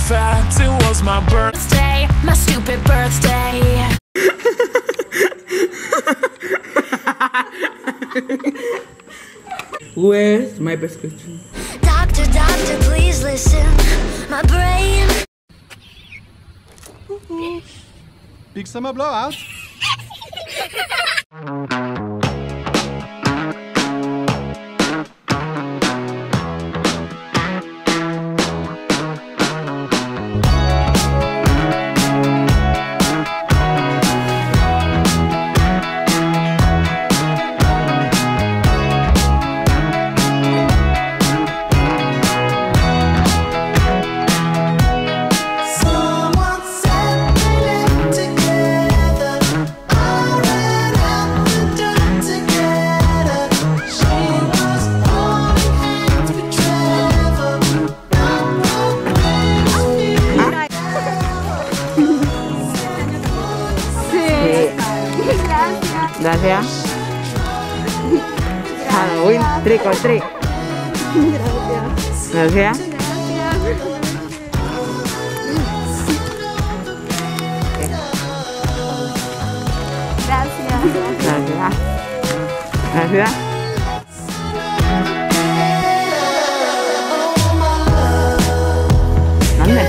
fact, it was my birthday, my stupid birthday. Where's my prescription? Doctor, doctor, please listen. My brain. Big summer blowout. Gracias. Halloween, trick or treat. Gracias. Gracias. Gracias. ¿Dónde?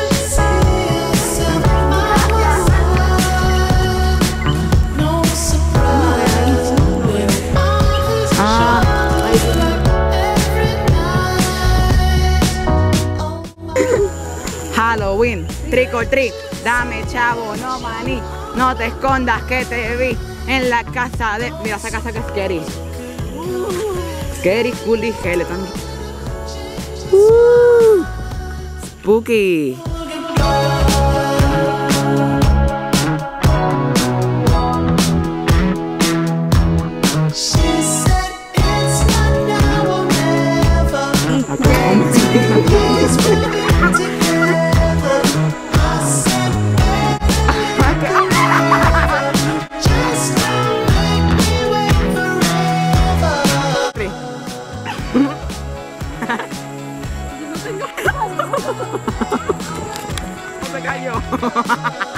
Halloween, trick or treat, dame chavo, no maní, no te escondas que te vi en la casa de... Mira esa casa que es scary. Scary, cool y skeleton. Spooky. No se cayó.